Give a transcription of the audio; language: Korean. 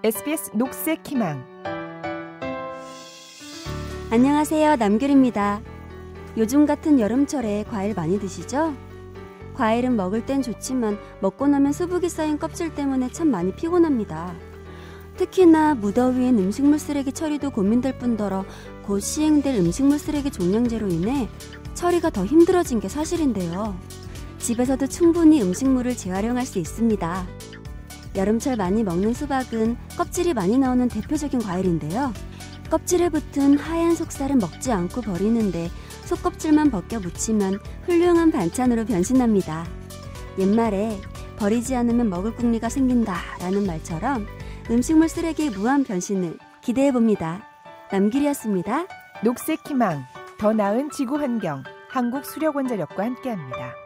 SBS 녹색희망. 안녕하세요. 남규리입니다. 요즘 같은 여름철에 과일 많이 드시죠? 과일은 먹을 땐 좋지만 먹고 나면 수분이 쌓인 껍질 때문에 참 많이 피곤합니다. 특히나 무더위엔 음식물 쓰레기 처리도 고민될 뿐더러 곧 시행될 음식물 쓰레기 종량제로 인해 처리가 더 힘들어진 게 사실인데요. 집에서도 충분히 음식물을 재활용할 수 있습니다. 여름철 많이 먹는 수박은 껍질이 많이 나오는 대표적인 과일인데요. 껍질에 붙은 하얀 속살은 먹지 않고 버리는데 속껍질만 벗겨 무치면 훌륭한 반찬으로 변신합니다. 옛말에 버리지 않으면 먹을 궁리가 생긴다라는 말처럼 음식물 쓰레기의 무한 변신을 기대해봅니다. 남규리였습니다. 녹색희망, 더 나은 지구환경, 한국수력원자력과 함께합니다.